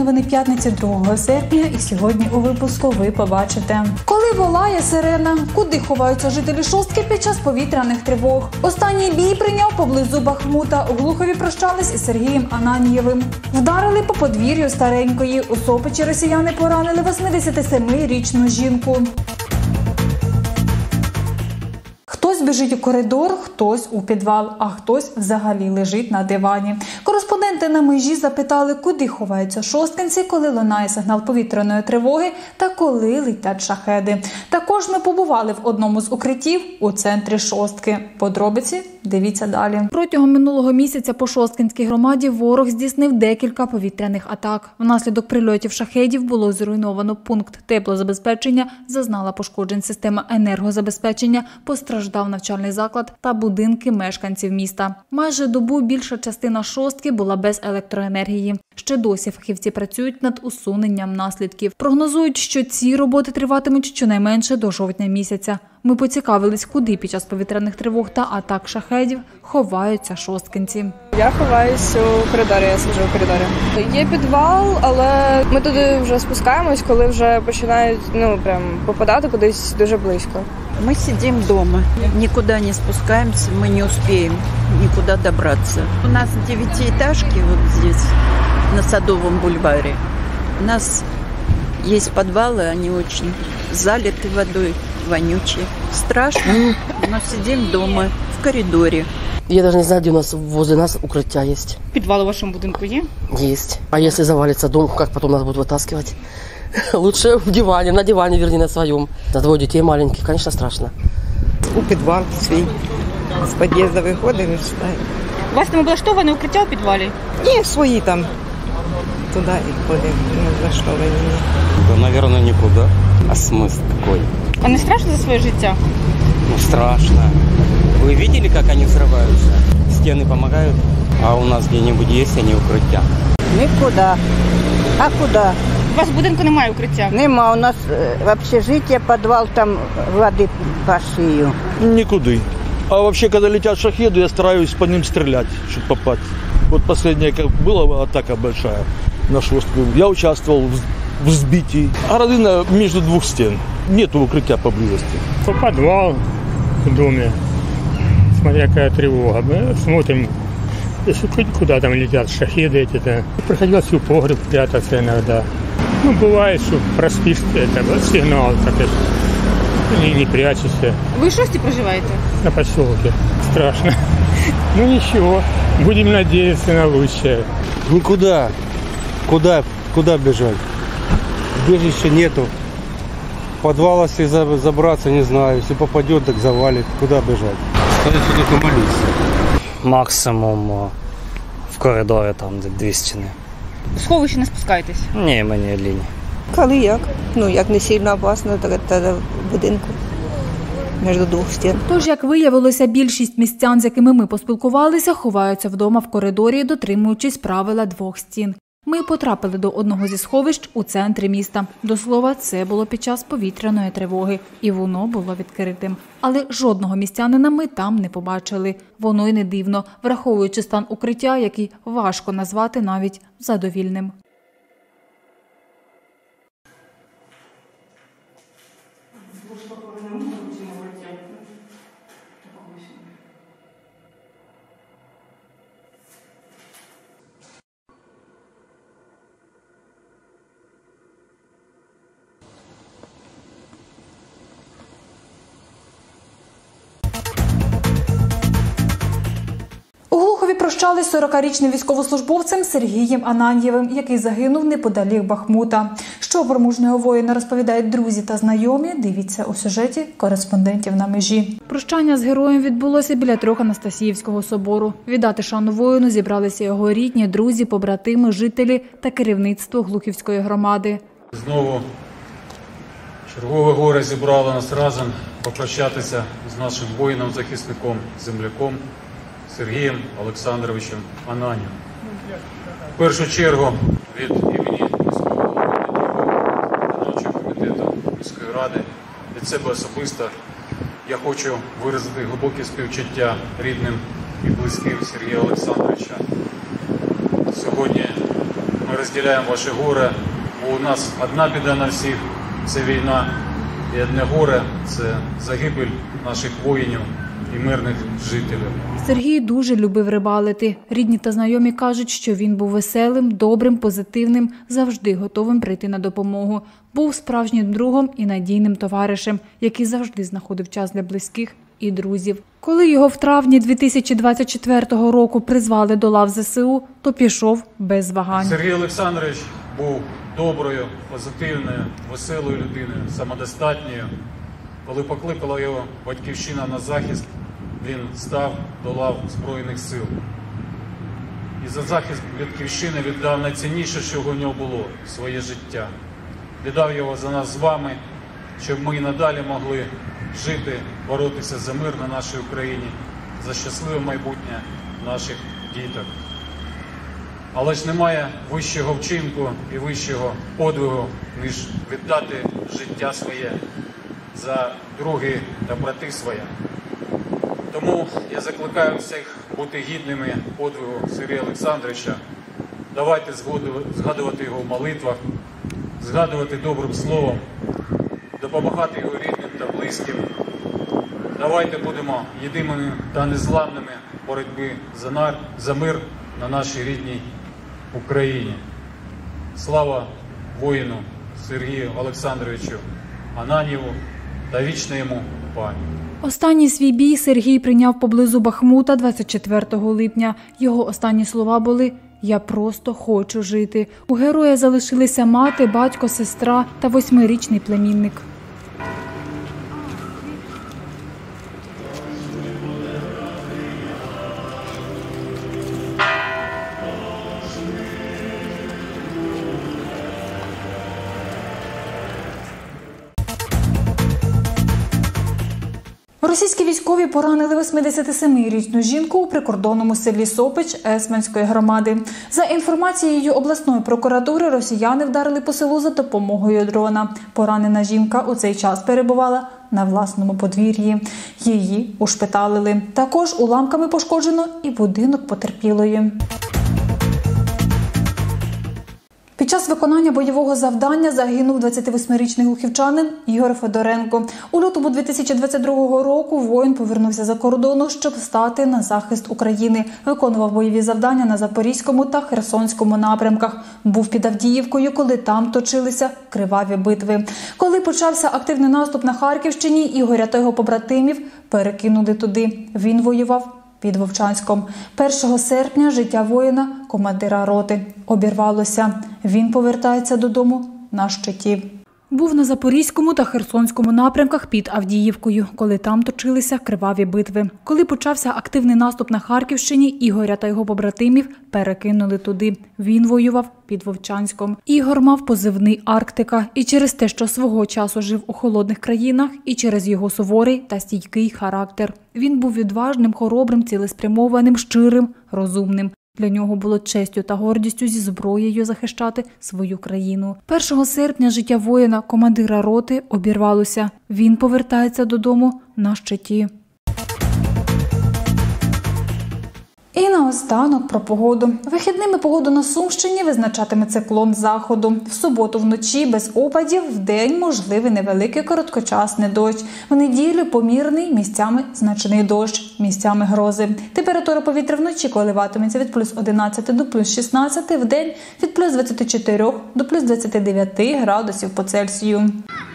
новини п'ятниці 2 серпня і сьогодні у випуску ви побачите. Коли волає сирена, куди ховаються жителі Шостки під час повітряних тривог? Останній бій прийняв поблизу Бахмута. У Глухові прощались із Сергієм Ананієвим. Вдарили по подвір'ю старенької. У Сопичі росіяни поранили 87-річну жінку. Хтось біжить у коридор, хтось у підвал, а хтось взагалі лежить на дивані. Кореспонденти на межі запитали, куди ховаються шосткинці, коли лунає сигнал повітряної тривоги та коли летять шахеди. Також ми побували в одному з укриттів у центрі Шостки. Подробиці дивіться далі. Протягом минулого місяця по Шосткинській громаді ворог здійснив декілька повітряних атак. Внаслідок прильотів шахедів було зруйновано пункт теплозабезпечення, зазнала пошкоджень система енергозабезпечення, постраждав навчальний заклад та будинки мешканців міста. Майже добу більша частина Шостки була без електроенергії. Ще досі фахівці працюють над усуненням наслідків. Прогнозують, що ці роботи триватимуть щонайменше до жовтня місяця. Ми поцікавились, куди під час повітряних тривог та атак шахедів ховаються шосткинці. Я ховаюсь у коридорі, я сиджу у коридорі. Є підвал, але ми туди вже спускаємось, коли вже починають попадати кудись дуже близько. Мы сидим дома, никуда не спускаемся, мы не успеем никуда добраться. У нас 9-этажки вот здесь, на Садовом бульваре. У нас есть подвалы, они очень залиты водой, вонючие. Страшно, но сидим дома, в коридоре. Я даже не знаю, где у нас возле нас укрытия есть. Підвал у вашому будинку є? Есть. А если завалится дом, как потом нас будут вытаскивать? Лучше в диване, на диване, вернее, на своем. На 2 детей маленьких, конечно, страшно. У підвал свій. З під'їзду виходимо і читаємо. У вас там облаштоване укриття у підвалі? Ні, свої там. Туди і ходимо, не облаштовані. Да, наверное, никуда. А смысл какой? А не страшно за своє життя? Ну, страшно. Вы видели, как они взрываются? Стены помогают, а у нас где-нибудь есть они укрытия? Нікуди. А куди? У вас в будинку немає укриття? Нема, у нас в общежитии підвал, там води по шию. Никуда. А вообще, когда летят шахеды, я стараюсь по ним стрелять, чтобы попасть. Вот последняя, как была атака большая на Шостку, я участвовал в сбитии. А родина между 2 стен. Нету укрытия поблизости. По подвал в доме, смотря какая тревога. Мы смотрим, если куда там летят шахеды эти-то. Приходилось в погреб прятаться иногда. Ну, бывает, что проспишь сигнал, как это, не прячешься. Ви в Шості проживаєте? На поселке. Страшно. Ну ничего, будем надеяться на лучшее. Никуда. Куда бежать? Убежища нету. В подвал, если забраться, не знаю. Если попадет, так завалит. Куда бежать? Остается только молиться. Максимум в коридорі, там, де 2 стіни. В сховище не спускаєтесь? Ні, ми не лінь. Коли як? Ну, як не сильно опасно, так в будинку. Між 2 стін. Тож, як виявилося, більшість містян, з якими ми поспілкувалися, ховаються вдома в коридорі, дотримуючись правила 2 стін. Ми потрапили до одного зі сховищ у центрі міста. До слова, це було під час повітряної тривоги. І воно було відкритим. Але жодного містянина ми там не побачили. Воно й не дивно, враховуючи стан укриття, який важко назвати навіть задовільним. У Глухові прощались 40-річним військовослужбовцем Сергієм Ананієвим, який загинув неподалік Бахмута. Що про мужнього воїна розповідають друзі та знайомі, дивіться у сюжеті кореспондентів на межі. Прощання з героєм відбулося біля Трьоханастасіївського собору. Віддати шану воїну зібралися його рідні, друзі, побратими, жителі та керівництво Глухівської громади. Знову чергове горе зібрало нас разом попрощатися з нашим воїном-захисником, земляком Сергієм Олександровичем Ананієвим. В першу чергу від імені міського виконавчого комітету міської ради, від себе особисто я хочу виразити глибоке співчуття рідним і близьким Сергія Олександровича. Сьогодні ми розділяємо ваше горе, бо у нас одна біда на всіх – це війна, і одне горе – це загибель наших воїнів і мирних жителів. Сергій дуже любив рибалити. Рідні та знайомі кажуть, що він був веселим, добрим, позитивним, завжди готовим прийти на допомогу. Був справжнім другом і надійним товаришем, який завжди знаходив час для близьких і друзів. Коли його в травні 2024 року призвали до лав ЗСУ, то пішов без вагань. Сергій Олександрович був доброю, позитивною, веселою людиною, самодостатньою. Коли покликала його батьківщина на захист, він став до лав Збройних сил. І за захист батьківщини віддав найцінніше, що в нього було – своє життя. Віддав його за нас з вами, щоб ми і надалі могли жити, боротися за мир на нашій Україні, за щасливе майбутнє наших діток. Але ж немає вищого вчинку і вищого подвигу, ніж віддати життя своє за другі та брати свої. Тому я закликаю всіх бути гідними подвигу Сергія Олександровича. Давайте згадувати його в молитвах, згадувати добрим словом, допомагати його рідним та близьким. Давайте будемо єдиними та незламними в боротьбі за мир на нашій рідній Україні. Слава воїну Сергію Олександровичу Ананьєву та вічна йому пам'ять. Останній свій бій Сергій прийняв поблизу Бахмута 24 липня. Його останні слова були «Я просто хочу жити». У героя залишилися мати, батько, сестра та 8-річний племінник. Російські військові поранили 87-річну жінку у прикордонному селі Сопич Есменської громади. За інформацією обласної прокуратури, росіяни вдарили по селу за допомогою дрона. Поранена жінка у цей час перебувала на власному подвір'ї. Її ушпиталили. Також уламками пошкоджено і будинок потерпілої. Під час виконання бойового завдання загинув 28-річний глухівчанин Ігор Федоренко. У лютому 2022 року воїн повернувся за кордону, щоб стати на захист України. Виконував бойові завдання на Запорізькому та Херсонському напрямках. Був під Авдіївкою, коли там точилися криваві битви. Коли почався активний наступ на Харківщині, Ігоря та його побратимів перекинули туди. Він воював під Вовчанськом. 1 серпня життя воїна, командира роти, обірвалося. Він повертається додому на щиті. Був на Запорізькому та Херсонському напрямках під Авдіївкою, коли там точилися криваві битви. Коли почався активний наступ на Харківщині, Ігоря та його побратимів перекинули туди. Він воював під Вовчанськом. Ігор мав позивний «Арктика» і через те, що свого часу жив у холодних країнах, і через його суворий та стійкий характер. Він був відважним, хоробрим, цілеспрямованим, щирим, розумним. Для нього було честю та гордістю зі зброєю захищати свою країну. 1 серпня життя воїна, командира роти, обірвалося. Він повертається додому на щиті. І наостанок про погоду. Вихідними погоду на Сумщині визначатиме циклон заходу. В суботу вночі без опадів, вдень можливий невеликий короткочасний дощ. В неділю помірний, місцями значний дощ, місцями грози. Температура повітря вночі коливатиметься від плюс 11 до плюс 16, вдень від плюс 24 до плюс 29 градусів по Цельсію.